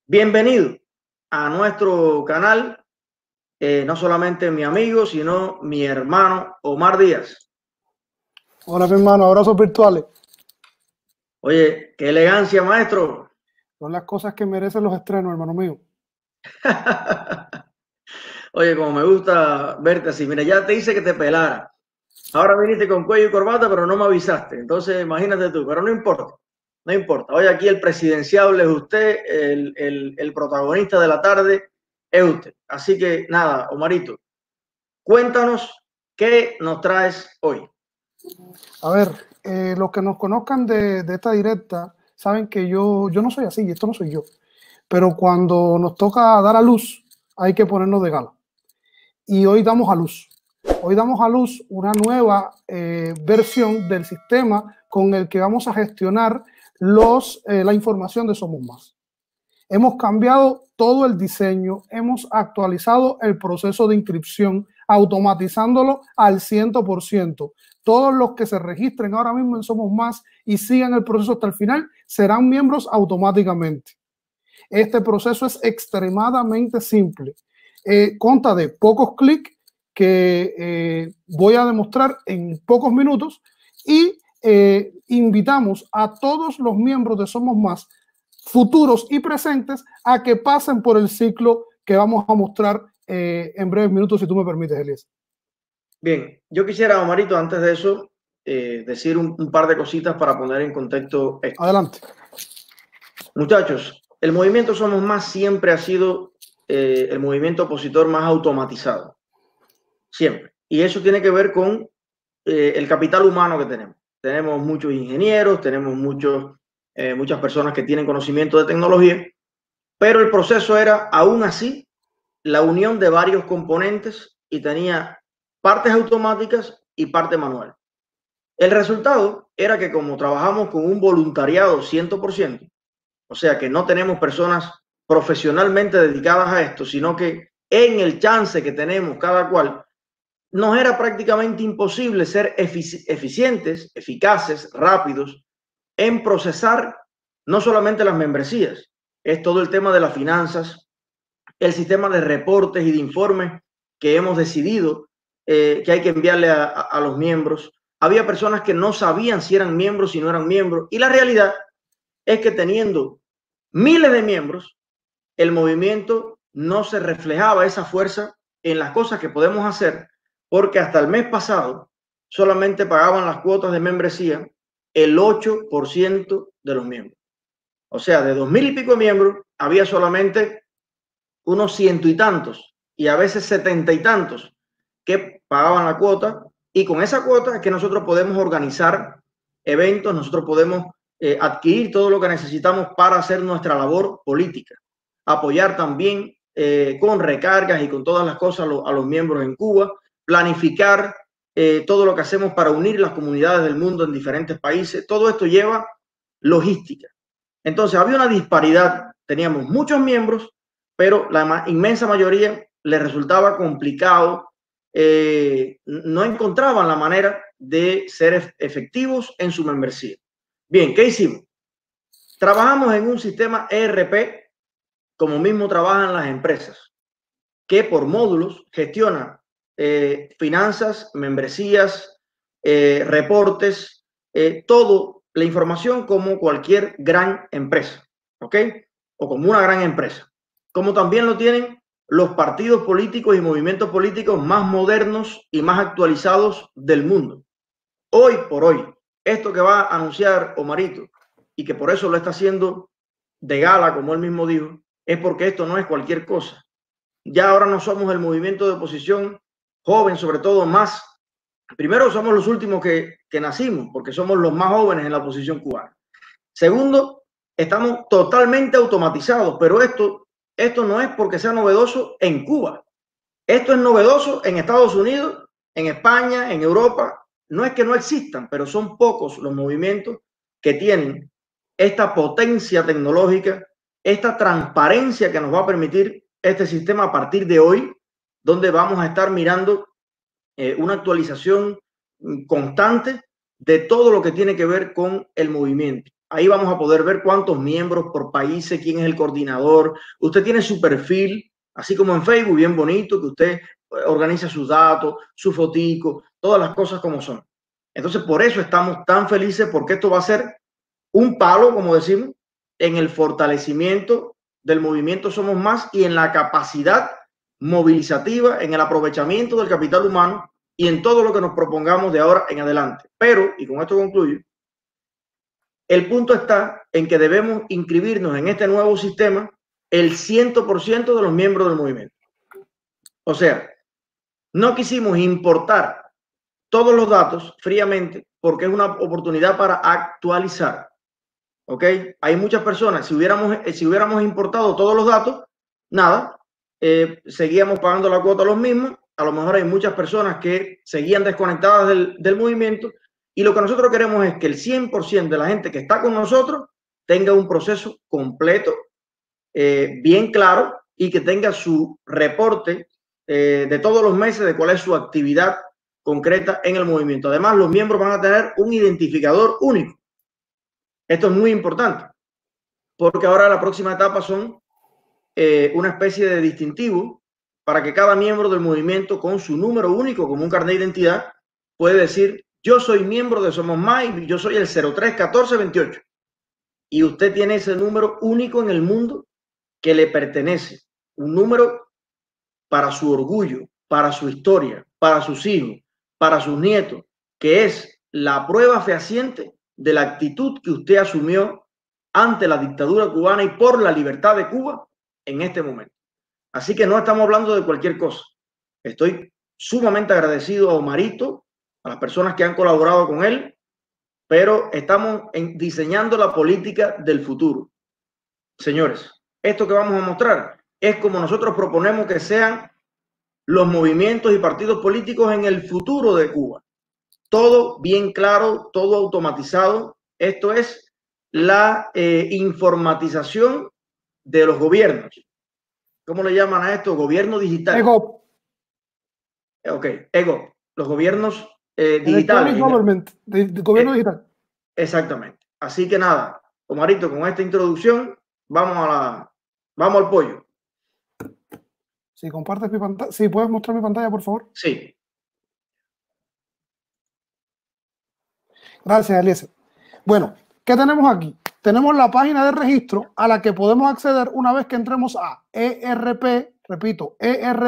Bienvenido a nuestro canal, no solamente mi amigo, sino mi hermano Omar Díaz. Hola, mi hermano, abrazos virtuales. Oye, qué elegancia, maestro. Son las cosas que merecen los estrenos, hermano mío. Oye, como me gusta verte así. Mira, ya te hice que te pelara. Ahora viniste con cuello y corbata, pero no me avisaste. Entonces, imagínate tú, pero no importa. No importa. Hoy aquí el presidenciable es usted, el protagonista de la tarde es usted. Así que nada, Omarito, cuéntanos qué nos traes hoy. A ver, los que nos conozcan de esta directa saben que yo no soy así, esto no soy yo. Pero cuando nos toca dar a luz, hay que ponernos de gala. Y hoy damos a luz. Hoy damos a luz una nueva versión del sistema con el que vamos a gestionar la información de Somos Más. Hemos cambiado todo el diseño, hemos actualizado el proceso de inscripción, automatizándolo al 100%. Todos los que se registren ahora mismo en Somos Más y sigan el proceso hasta el final serán miembros automáticamente. Este proceso es extremadamente simple. Consta de pocos clics que voy a demostrar en pocos minutos y invitamos a todos los miembros de Somos Más, futuros y presentes, a que pasen por el ciclo que vamos a mostrar en breves minutos, si tú me permites, Elías. Bien, yo quisiera, Omarito, antes de eso, decir un par de cositas para poner en contexto esto. Adelante. Muchachos, el movimiento Somos Más siempre ha sido el movimiento opositor más automatizado. Siempre. Y eso tiene que ver con el capital humano que tenemos. Tenemos muchos ingenieros, tenemos muchas personas que tienen conocimiento de tecnología, pero el proceso era, aún así, la unión de varios componentes y tenía partes automáticas y parte manual. El resultado era que como trabajamos con un voluntariado 100%, o sea que no tenemos personas profesionalmente dedicadas a esto, sino que en el chance que tenemos cada cual, nos era prácticamente imposible ser eficientes, eficaces, rápidos en procesar no solamente las membresías, es todo el tema de las finanzas, el sistema de reportes y de informes que hemos decidido que hay que enviarle a los miembros. Había personas que no sabían si eran miembros, si no eran miembros, y la realidad es que teniendo miles de miembros, el movimiento no se reflejaba esa fuerza en las cosas que podemos hacer, porque hasta el mes pasado solamente pagaban las cuotas de membresía el 8% de los miembros. O sea, de 2000 y pico miembros, había solamente unos ciento y tantos, y a veces 70 y tantos, que pagaban la cuota, y con esa cuota es que nosotros podemos organizar eventos, nosotros podemos adquirir todo lo que necesitamos para hacer nuestra labor política, apoyar también con recargas y con todas las cosas a los miembros en Cuba, planificar todo lo que hacemos para unir las comunidades del mundo en diferentes países. Todo esto lleva logística. Entonces había una disparidad, teníamos muchos miembros, pero la inmensa mayoría les resultaba complicado, no encontraban la manera de ser efectivos en su membresía. Bien, ¿qué hicimos? Trabajamos en un sistema ERP, como mismo trabajan las empresas, que por módulos gestiona finanzas, membresías, reportes, toda la información como cualquier gran empresa, ¿ok? O como una gran empresa. Como también lo tienen los partidos políticos y movimientos políticos más modernos y más actualizados del mundo. Hoy por hoy, esto que va a anunciar Omarito, y que por eso lo está haciendo de gala, como él mismo dijo, es porque esto no es cualquier cosa. Ya ahora no somos el movimiento de oposición joven, sobre todo más. Primero, somos los últimos que nacimos, porque somos los más jóvenes en la oposición cubana. Segundo, estamos totalmente automatizados, pero esto no es porque sea novedoso en Cuba. Esto es novedoso en Estados Unidos, en España, en Europa. No es que no existan, pero son pocos los movimientos que tienen esta potencia tecnológica, esta transparencia que nos va a permitir este sistema a partir de hoy, donde vamos a estar mirando una actualización constante de todo lo que tiene que ver con el movimiento. Ahí vamos a poder ver cuántos miembros por países, quién es el coordinador. Usted tiene su perfil, así como en Facebook, bien bonito, que usted organiza sus datos, su fotico, todas las cosas como son. Entonces, por eso estamos tan felices, porque esto va a ser un palo, como decimos, en el fortalecimiento del movimiento Somos Más y en la capacidad movilizativa, en el aprovechamiento del capital humano y en todo lo que nos propongamos de ahora en adelante. Pero, y con esto concluyo, el punto está en que debemos inscribirnos en este nuevo sistema el 100% de los miembros del movimiento. O sea, no quisimos importar todos los datos fríamente porque es una oportunidad para actualizar. ¿Ok? Hay muchas personas, si hubiéramos importado todos los datos, nada, seguíamos pagando la cuota los mismos. A lo mejor hay muchas personas que seguían desconectadas del movimiento, y lo que nosotros queremos es que el 100% de la gente que está con nosotros tenga un proceso completo, bien claro, y que tenga su reporte de todos los meses de cuál es su actividad concreta en el movimiento. Además, los miembros van a tener un identificador único. Esto es muy importante, porque ahora la próxima etapa son una especie de distintivo para que cada miembro del movimiento, con su número único como un carnet de identidad, puede decir: yo soy miembro de Somos Más y yo soy el 031428. Y usted tiene ese número único en el mundo que le pertenece. Un número para su orgullo, para su historia, para sus hijos, para sus nietos, que es la prueba fehaciente de la actitud que usted asumió ante la dictadura cubana y por la libertad de Cuba en este momento. Así que no estamos hablando de cualquier cosa. Estoy sumamente agradecido a Omarito, a las personas que han colaborado con él, pero estamos diseñando la política del futuro. Señores, esto que vamos a mostrar es como nosotros proponemos que sean los movimientos y partidos políticos en el futuro de Cuba. Todo bien claro, todo automatizado. Esto es la informatización de los gobiernos. ¿Cómo le llaman a esto? Gobierno digital. EGOP. Ok, EGOP. Los gobiernos digitales. Government, de gobierno digital. Exactamente. Así que nada, Omarito, con esta introducción vamos al pollo. Si compartes mi pantalla, si puedes mostrar mi pantalla, por favor. Sí. Gracias, Eliezer. Bueno, ¿qué tenemos aquí? Tenemos la página de registro a la que podemos acceder una vez que entremos a ERP, repito,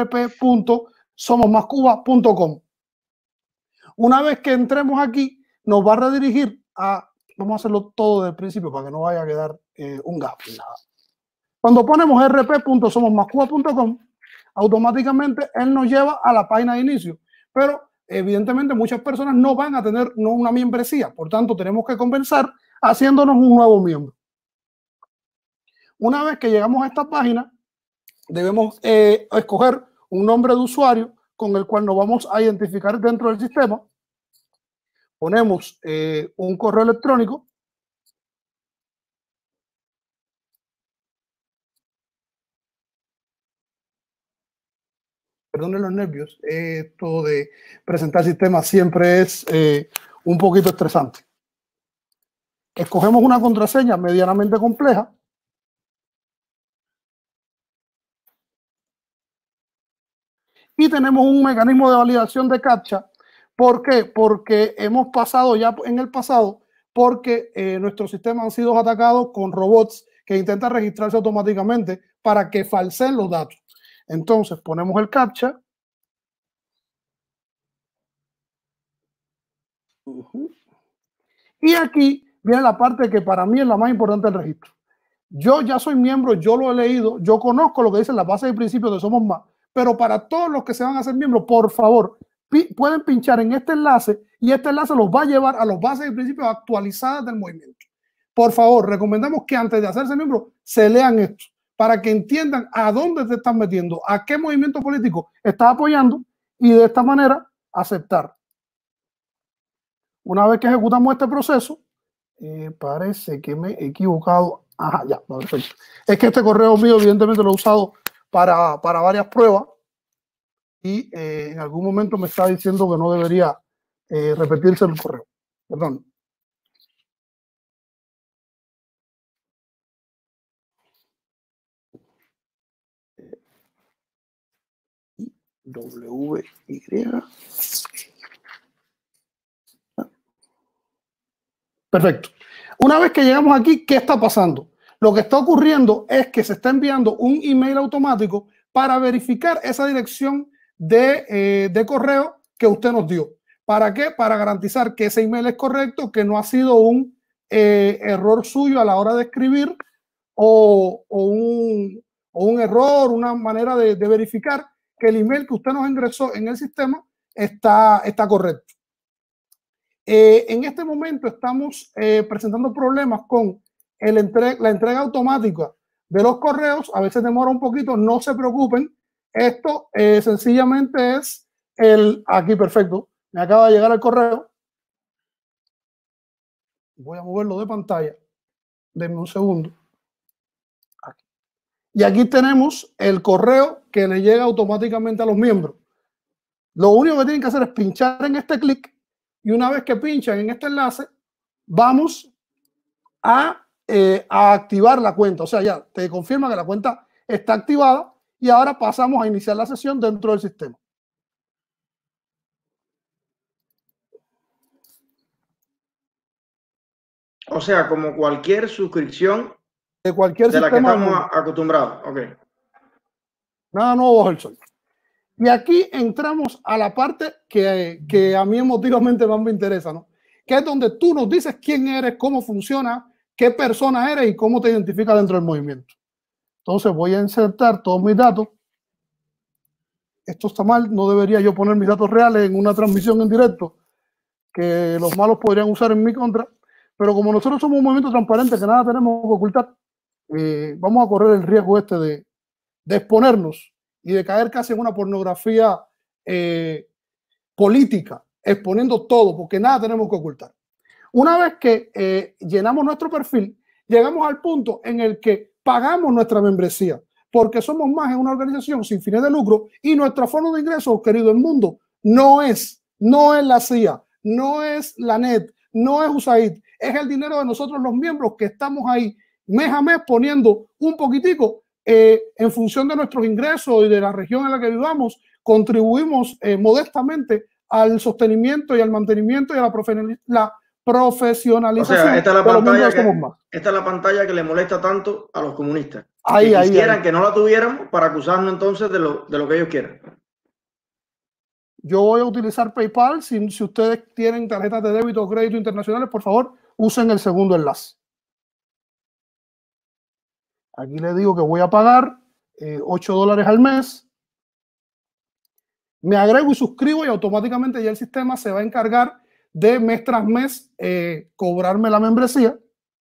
erp.somosmascuba.com. Una vez que entremos aquí, nos va a redirigir a, vamos a hacerlo todo desde el principio para que no vaya a quedar un gap ni nada. Cuando ponemos erp.somosmascuba.com, automáticamente él nos lleva a la página de inicio, pero evidentemente muchas personas no van a tener una membresía, por tanto tenemos que compensar haciéndonos un nuevo miembro. Una vez que llegamos a esta página, debemos escoger un nombre de usuario con el cual nos vamos a identificar dentro del sistema. Ponemos un correo electrónico. Perdonen los nervios, esto de presentar sistemas siempre es un poquito estresante. Escogemos una contraseña medianamente compleja. Y tenemos un mecanismo de validación de CAPTCHA. ¿Por qué? Porque hemos pasado ya en el pasado, porque nuestros sistemas han sido atacados con robots que intentan registrarse automáticamente para que falseen los datos. Entonces ponemos el CAPTCHA. Y aquí viene la parte que para mí es la más importante del registro. Yo ya soy miembro, yo lo he leído, yo conozco lo que dice la base de principios de Somos Más, pero para todos los que se van a hacer miembros, por favor, pueden pinchar en este enlace y este enlace los va a llevar a las bases de principios actualizadas del movimiento. Por favor, recomendamos que antes de hacerse miembro se lean esto para que entiendan a dónde te están metiendo, a qué movimiento político estás apoyando y de esta manera aceptar. Una vez que ejecutamos este proceso, parece que me he equivocado. Ajá, ya, perfecto. Es que este correo mío evidentemente lo he usado para varias pruebas y en algún momento me está diciendo que no debería repetirse el correo. Perdón. WY. Perfecto. Una vez que llegamos aquí, ¿qué está pasando? Lo que está ocurriendo es que se está enviando un email automático para verificar esa dirección de correo que usted nos dio. ¿Para qué? Para garantizar que ese email es correcto, que no ha sido un error suyo a la hora de escribir o un error, una manera de verificar que el email que usted nos ingresó en el sistema está correcto. En este momento estamos presentando problemas con la entrega automática de los correos. A veces demora un poquito, no se preocupen. Esto sencillamente es aquí, perfecto. Me acaba de llegar el correo. Voy a moverlo de pantalla. Denme un segundo. Aquí. Y aquí tenemos el correo que le llega automáticamente a los miembros. Lo único que tienen que hacer es pinchar en este clic. Y una vez que pinchan en este enlace, vamos a activar la cuenta. O sea, ya te confirma que la cuenta está activada y ahora pasamos a iniciar la sesión dentro del sistema. O sea, como cualquier suscripción de cualquier de la que sistema estamos acostumbrados. Okay. Nada nuevo bajo el sol. Y aquí entramos a la parte que a mí emotivamente más me interesa, ¿no? Que es donde tú nos dices quién eres, cómo funciona, qué persona eres y cómo te identificas dentro del movimiento. Entonces voy a insertar todos mis datos. Esto está mal, no debería yo poner mis datos reales en una transmisión en directo que los malos podrían usar en mi contra, pero como nosotros somos un movimiento transparente que nada tenemos que ocultar, vamos a correr el riesgo de exponernos y de caer casi en una pornografía política, exponiendo todo, porque nada tenemos que ocultar. Una vez que llenamos nuestro perfil, llegamos al punto en el que pagamos nuestra membresía, porque somos más en una organización sin fines de lucro y nuestra forma de ingresos, querido el mundo, no es la CIA, no es la NET, no es USAID, es el dinero de nosotros los miembros que estamos ahí mes a mes poniendo un poquitico en función de nuestros ingresos y de la región en la que vivamos, contribuimos modestamente al sostenimiento y al mantenimiento y a la profesionalización. O sea, esta es la pantalla que le molesta tanto a los comunistas. Ahí, que quisieran que no la tuviéramos para acusarnos entonces de lo que ellos quieran. Yo voy a utilizar PayPal. Si ustedes tienen tarjetas de débito o crédito internacionales, por favor, usen el segundo enlace. Aquí le digo que voy a pagar $8 al mes. Me agrego y suscribo y automáticamente ya el sistema se va a encargar de mes tras mes cobrarme la membresía.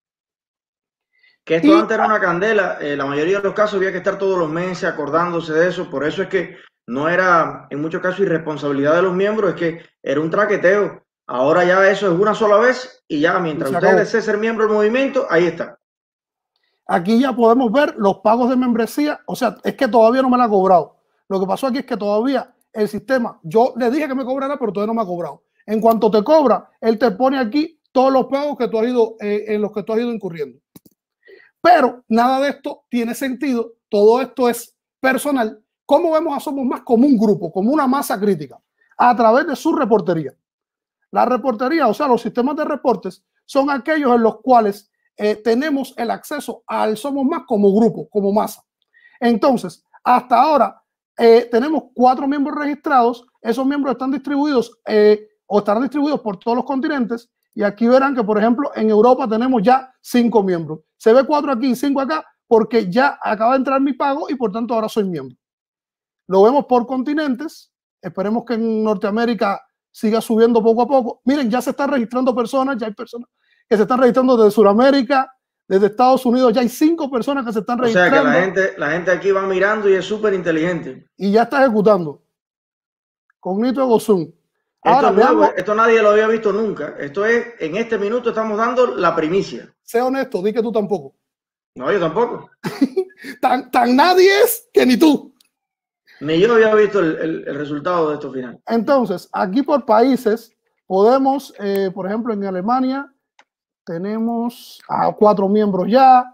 Que esto antes era una candela. La mayoría de los casos había que estar todos los meses acordándose de eso. Por eso es que no era, en muchos casos, irresponsabilidad de los miembros, es que era un traqueteo. Ahora ya eso es una sola vez y ya mientras usted desee ser miembro del movimiento, ahí está. Aquí ya podemos ver los pagos de membresía. O sea, es que todavía no me la ha cobrado. Lo que pasó aquí es que todavía el sistema, yo le dije que me cobrara, pero todavía no me ha cobrado. En cuanto te cobra, él te pone aquí todos los pagos que tú has ido, en los que tú has ido incurriendo. Pero nada de esto tiene sentido. Todo esto es personal. ¿Cómo vemos a Somos Más? Como un grupo, como una masa crítica, a través de su reportería. La reportería, o sea, los sistemas de reportes, son aquellos en los cuales tenemos el acceso al Somos Más como grupo, como masa. Entonces, hasta ahora tenemos 4 miembros registrados. Esos miembros están distribuidos o estarán distribuidos por todos los continentes. Y aquí verán que, por ejemplo, en Europa tenemos ya 5 miembros. Se ve 4 aquí y 5 acá porque ya acaba de entrar mi pago y por tanto ahora soy miembro. Lo vemos por continentes. Esperemos que en Norteamérica siga subiendo poco a poco. Miren, ya se están registrando personas, ya hay personas que se están registrando desde Sudamérica, desde Estados Unidos, ya hay 5 personas que se están registrando. O sea que la gente aquí va mirando y es súper inteligente. Y ya está ejecutando. Cognito Ego Sum. Ahora, esto nadie lo había visto nunca. Esto es, en este minuto estamos dando la primicia. Sé honesto, di que tú tampoco. No, yo tampoco. tan nadie es que ni tú. Ni yo había visto el resultado de esto final. Entonces, aquí por países, podemos, por ejemplo, en Alemania, tenemos a 4 miembros ya.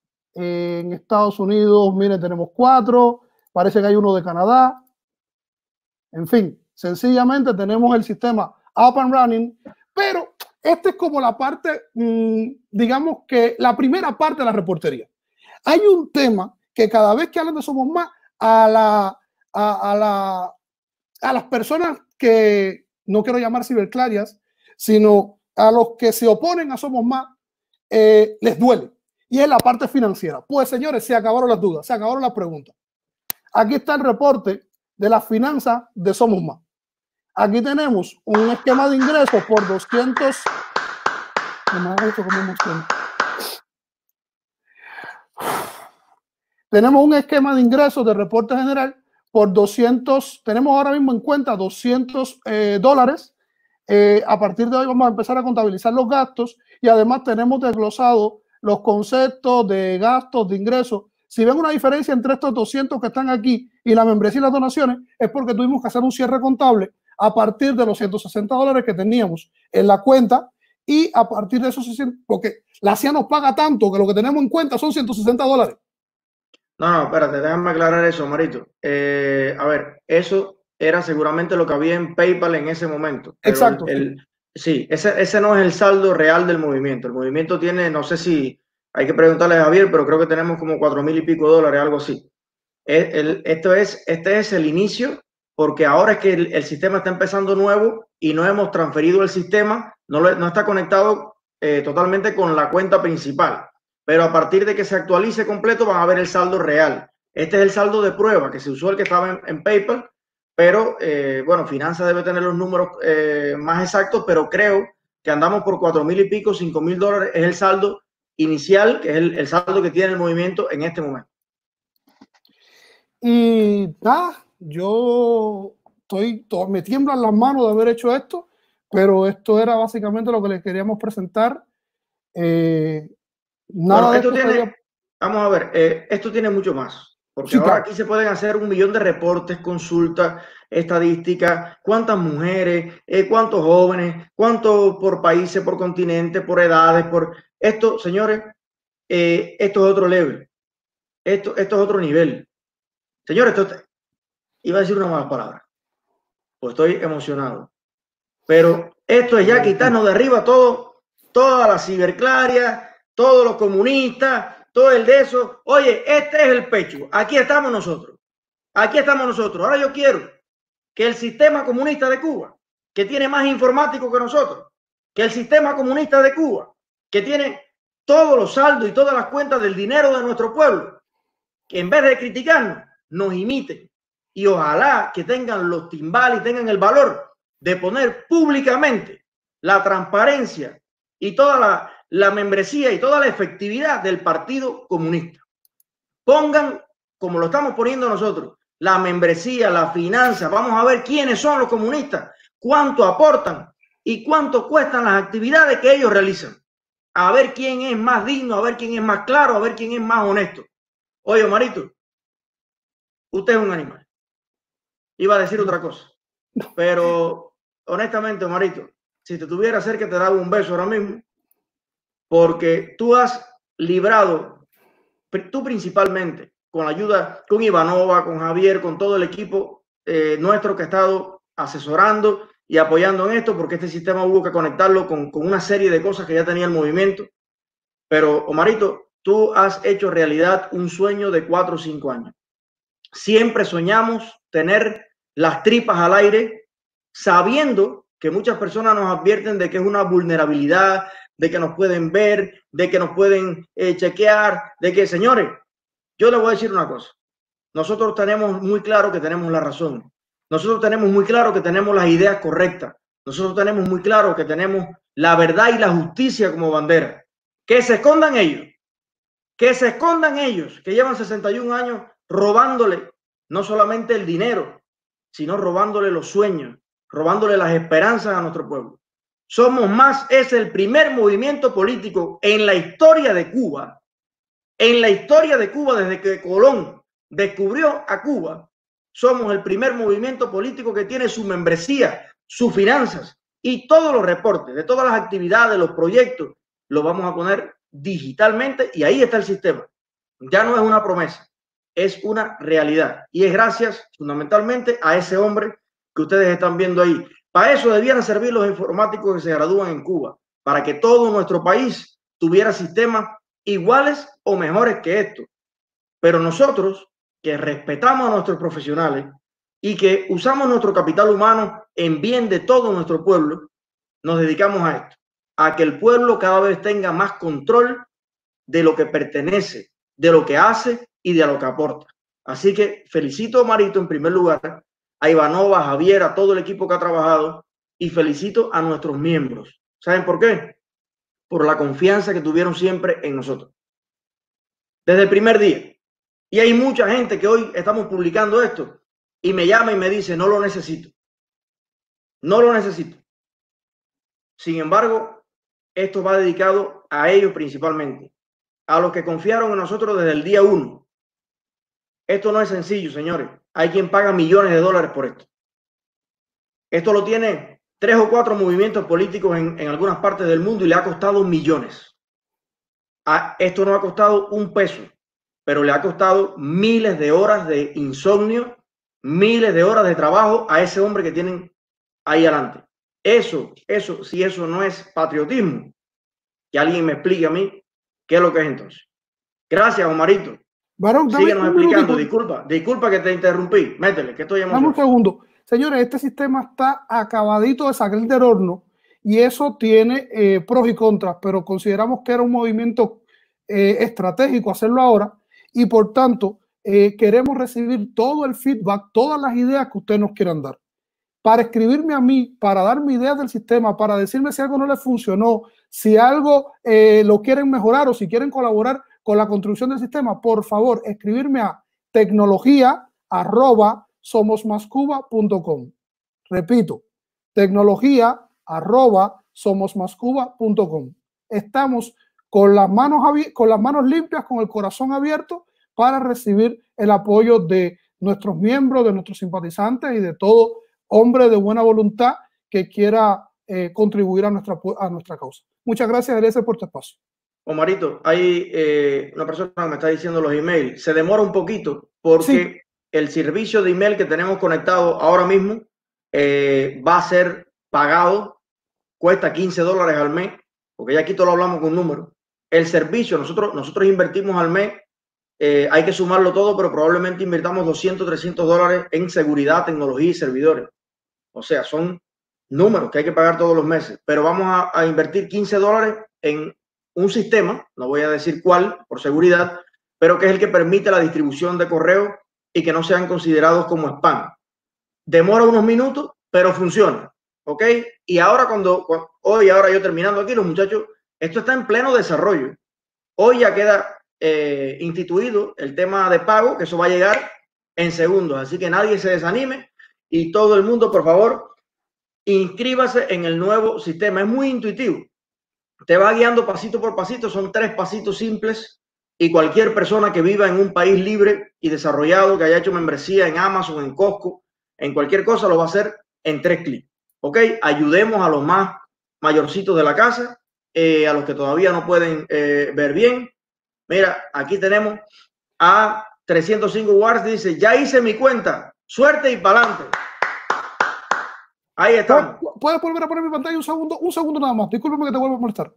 En Estados Unidos, miren, tenemos 4. Parece que hay uno de Canadá. En fin, sencillamente tenemos el sistema up and running, pero esta es como la parte, digamos que la primera parte de la reportería. Hay un tema que cada vez que hablan de Somos Más, a las personas que no quiero llamar ciberclarias, sino a los que se oponen a Somos Más, les duele. Y es la parte financiera. Pues señores, se acabaron las dudas, se acabaron las preguntas. Aquí está el reporte de las finanzas de Somos Más. Aquí tenemos un esquema de ingresos por 200. Tenemos un esquema de ingresos de reporte general por 200. Tenemos ahora mismo en cuenta $200. A partir de hoy vamos a empezar a contabilizar los gastos y además tenemos desglosado los conceptos de gastos, de ingresos. Si ven una diferencia entre estos 200 que están aquí y la membresía y las donaciones, es porque tuvimos que hacer un cierre contable a partir de los $160 que teníamos en la cuenta y a partir de esos 60, porque la CIA nos paga tanto que lo que tenemos en cuenta son $160. No, espérate, déjame aclarar eso, Marito. A ver, eso era seguramente lo que había en PayPal en ese momento. Pero exacto. Sí, ese no es el saldo real del movimiento. El movimiento tiene, no sé si hay que preguntarle a Javier, pero creo que tenemos como $4,000 y pico, algo así. Este es el inicio, porque ahora es que el sistema está empezando nuevo y no hemos transferido el sistema, no está conectado totalmente con la cuenta principal. Pero a partir de que se actualice completo van a ver el saldo real. Este es el saldo de prueba que se usó, el que estaba en PayPal, pero bueno, Finanzas debe tener los números más exactos, pero creo que andamos por $4,000 y pico, $5,000 es el saldo inicial, que es el saldo que tiene el movimiento en este momento. Y nada, yo me tiemblan las manos de haber hecho esto, pero esto era básicamente lo que les queríamos presentar. Nada bueno, de esto tiene, vamos a ver, esto tiene mucho más, porque sí, ahora claro, aquí se pueden hacer 1 millón de reportes, consultas, estadísticas, cuántas mujeres, cuántos jóvenes, cuánto por países, por continentes, por edades, por esto, señores, esto es otro level, esto es otro nivel. Señores, iba a decir una mala palabra, pues estoy emocionado, pero esto es ya quitarnos de arriba toda la ciberclaria, todos los comunistas, todo el de eso. Oye, este es el pecho. Aquí estamos nosotros. Aquí estamos nosotros. Ahora yo quiero que el sistema comunista de Cuba, que tiene más informáticos que nosotros, que el sistema comunista de Cuba, que tiene todos los saldos y todas las cuentas del dinero de nuestro pueblo, que en vez de criticarnos, nos imiten. Y ojalá que tengan los timbales y tengan el valor de poner públicamente la transparencia y toda la membresía y toda la efectividad del Partido Comunista. Pongan, como lo estamos poniendo nosotros, la membresía, la finanza. Vamos a ver quiénes son los comunistas, cuánto aportan y cuánto cuestan las actividades que ellos realizan. A ver quién es más digno, a ver quién es más claro, a ver quién es más honesto. Oye, Omarito, usted es un animal. Iba a decir otra cosa, pero honestamente, Omarito, si te tuviera cerca te daba un beso ahora mismo, porque tú has librado, tú principalmente, con la ayuda, con Ivanova, con Javier, con todo el equipo nuestro que ha estado asesorando y apoyando en esto, porque este sistema hubo que conectarlo con una serie de cosas que ya tenía el movimiento. Pero, Omarito, tú has hecho realidad un sueño de 4 o 5 años. Siempre soñamos tener las tripas al aire, sabiendo que muchas personas nos advierten de que es una vulnerabilidad, de que nos pueden ver, de que nos pueden chequear, de que, señores, yo les voy a decir una cosa. Nosotros tenemos muy claro que tenemos la razón. Nosotros tenemos muy claro que tenemos las ideas correctas. Nosotros tenemos muy claro que tenemos la verdad y la justicia como bandera. Que se escondan ellos. Que se escondan ellos, que llevan 61 años robándole no solamente el dinero, sino robándole los sueños, robándole las esperanzas a nuestro pueblo. Somos Más es el primer movimiento político en la historia de Cuba, desde que Colón descubrió a Cuba. Somos el primer movimiento político que tiene su membresía, sus finanzas y todos los reportes de todas las actividades, los proyectos, los vamos a poner digitalmente y ahí está el sistema. Ya no es una promesa, es una realidad y es gracias fundamentalmente a ese hombre que ustedes están viendo ahí. Para eso debieran servir los informáticos que se gradúan en Cuba, para que todo nuestro país tuviera sistemas iguales o mejores que estos. Pero nosotros, que respetamos a nuestros profesionales y que usamos nuestro capital humano en bien de todo nuestro pueblo, nos dedicamos a esto, a que el pueblo cada vez tenga más control de lo que pertenece, de lo que hace y de lo que aporta. Así que felicito a Marito en primer lugar, a Ivanova, a Javier, a todo el equipo que ha trabajado, y felicito a nuestros miembros. ¿Saben por qué? Por la confianza que tuvieron siempre en nosotros. Desde el primer día. Y hay mucha gente que hoy estamos publicando esto y me llama y me dice, no lo necesito. No lo necesito. Sin embargo, esto va dedicado a ellos principalmente, a los que confiaron en nosotros desde el día 1. Esto no es sencillo, señores. Hay quien paga millones de dólares por esto. Esto lo tiene 3 o 4 movimientos políticos en algunas partes del mundo y le ha costado millones. Esto no ha costado un peso, pero le ha costado miles de horas de insomnio, miles de horas de trabajo a ese hombre que tienen ahí adelante. Si eso no es patriotismo, que alguien me explique a mí qué es lo que es entonces. Gracias, Omarito. Varón, síguenos explicando. Disculpa que te interrumpí. Métele, que estoy emocionado. Dame un segundo. Señores, este sistema está acabadito de sacar del horno y eso tiene pros y contras, pero consideramos que era un movimiento estratégico hacerlo ahora y por tanto queremos recibir todo el feedback, todas las ideas que ustedes nos quieran dar. Para escribirme a mí, para darme ideas del sistema, para decirme si algo no les funcionó, si algo lo quieren mejorar o si quieren colaborar con la construcción del sistema, por favor, escribirme a tecnología@somosmascuba.com. Repito, tecnología@somosmascuba.com. Estamos con las manos limpias, con el corazón abierto para recibir el apoyo de nuestros miembros, de nuestros simpatizantes y de todo hombre de buena voluntad que quiera contribuir a nuestra causa. Muchas gracias, Eliezer, por tu espacio. Omarito, hay una persona que me está diciendo los emails. Se demora un poquito porque sí, el servicio de email que tenemos conectado ahora mismo va a ser pagado, cuesta $15 al mes, porque ya aquí todo lo hablamos con números. El servicio, nosotros invertimos al mes, hay que sumarlo todo, pero probablemente invirtamos $200, $300 en seguridad, tecnología y servidores. O sea, son números que hay que pagar todos los meses, pero vamos a invertir $15 en un sistema, no voy a decir cuál por seguridad, pero que es el que permite la distribución de correos y que no sean considerados como spam. Demora unos minutos, pero funciona, ¿ok? Y ahora ahora yo terminando aquí, los muchachos, esto está en pleno desarrollo. Hoy ya queda instituido el tema de pago, que eso va a llegar en segundos, así que nadie se desanime y todo el mundo, por favor, inscríbase en el nuevo sistema. Es muy intuitivo. Te va guiando pasito por pasito, son 3 pasitos simples y cualquier persona que viva en un país libre y desarrollado, que haya hecho membresía en Amazon, en Costco, en cualquier cosa, lo va a hacer en 3 clics. ¿Ok? Ayudemos a los más mayorcitos de la casa, a los que todavía no pueden ver bien. Mira, aquí tenemos a 305 watts, dice, ya hice mi cuenta, suerte y para adelante. Ahí estamos. ¿Puedes volver a poner mi pantalla un segundo nada más? Discúlpame que te vuelva a molestar.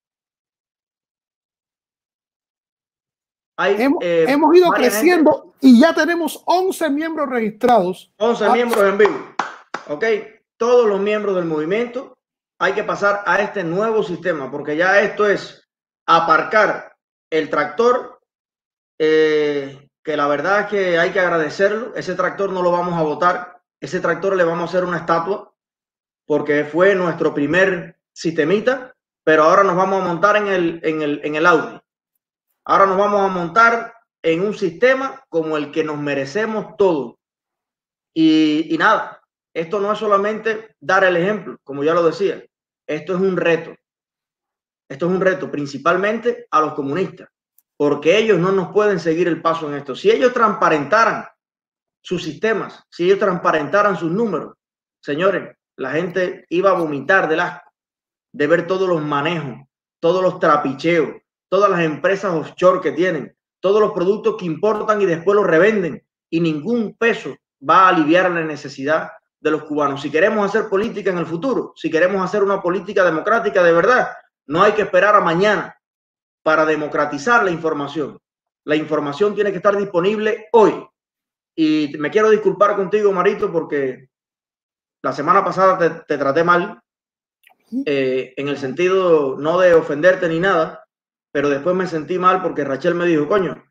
Hemos ido creciendo y ya tenemos 11 miembros registrados. 11 miembros en vivo. Ok, todos los miembros del movimiento hay que pasar a este nuevo sistema porque ya esto es aparcar el tractor, que la verdad es que hay que agradecerlo. Ese tractor no lo vamos a botar, ese tractor le vamos a hacer una estatua porque fue nuestro primer sistemita, pero ahora nos vamos a montar en el Audi. Ahora nos vamos a montar en un sistema como el que nos merecemos todos. Y nada, esto no es solamente dar el ejemplo, como ya lo decía, esto es un reto. Esto es un reto principalmente a los comunistas, porque ellos no nos pueden seguir el paso en esto. Si ellos transparentaran sus sistemas, si ellos transparentaran sus números, señores, la gente iba a vomitar del asco de ver todos los manejos, todos los trapicheos, todas las empresas offshore que tienen, todos los productos que importan y después los revenden, y ningún peso va a aliviar la necesidad de los cubanos. Si queremos hacer política en el futuro, si queremos hacer una política democrática de verdad, no hay que esperar a mañana para democratizar la información. La información tiene que estar disponible hoy. Y me quiero disculpar contigo, Marito, porque la semana pasada te traté mal, en el sentido no de ofenderte ni nada, pero después me sentí mal porque Rachel me dijo, coño,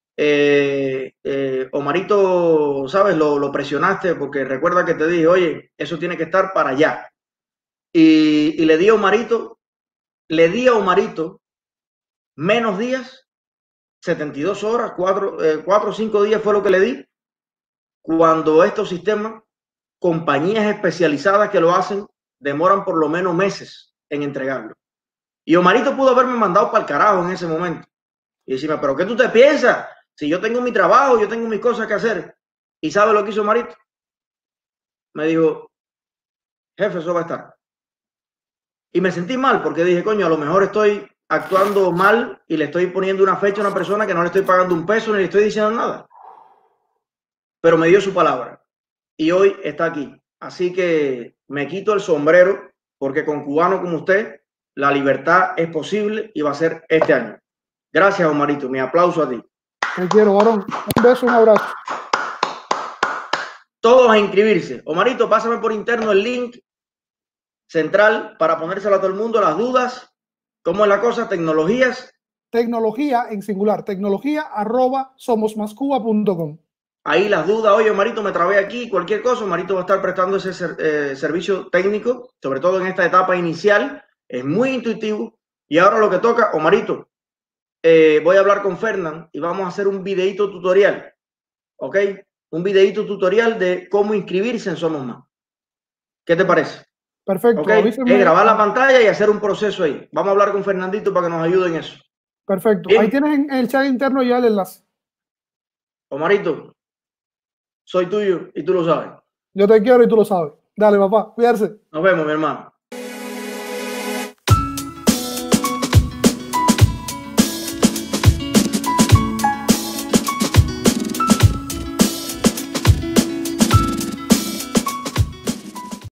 Omarito, ¿sabes? Lo presionaste porque recuerda que te dije, oye, eso tiene que estar para allá. Y le di a Omarito menos días, 72 horas, 4 o 5 días fue lo que le di, cuando estos sistemas, compañías especializadas que lo hacen, demoran por lo menos meses en entregarlo. Y Omarito pudo haberme mandado para el carajo en ese momento y decirme, pero ¿qué tú te piensas? Si yo tengo mi trabajo, yo tengo mis cosas que hacer. ¿Y sabe lo que hizo Omarito? Me dijo, jefe, eso va a estar. Y me sentí mal porque dije, coño, a lo mejor estoy actuando mal y le estoy poniendo una fecha a una persona que no le estoy pagando un peso ni le estoy diciendo nada. Pero me dio su palabra y hoy está aquí. Así que me quito el sombrero porque con cubanos como usted, la libertad es posible y va a ser este año. Gracias, Omarito. Mi aplauso a ti. Te quiero, varón. Un beso, un abrazo. Todos a inscribirse. Omarito, pásame por interno el link central para ponérselo a todo el mundo, las dudas. ¿Cómo es la cosa? Tecnologías. Tecnología en singular. tecnología@somosmascuba.com. Ahí las dudas. Oye, Omarito, me trabé aquí. Cualquier cosa, Omarito va a estar prestando ese servicio técnico, sobre todo en esta etapa inicial. Es muy intuitivo. Y ahora lo que toca, Omarito, voy a hablar con Fernán y vamos a hacer un videito tutorial. ¿Ok? Un videito tutorial de cómo inscribirse en Somos Más. ¿Qué te parece? Perfecto. Okay. Es grabar la pantalla y hacer un proceso ahí. Vamos a hablar con Fernandito para que nos ayude en eso. Perfecto. ¿Bien? Ahí tienes en el chat interno ya el enlace. Omarito, soy tuyo y tú lo sabes. Yo te quiero y tú lo sabes. Dale, papá, cuídate. Nos vemos, mi hermano.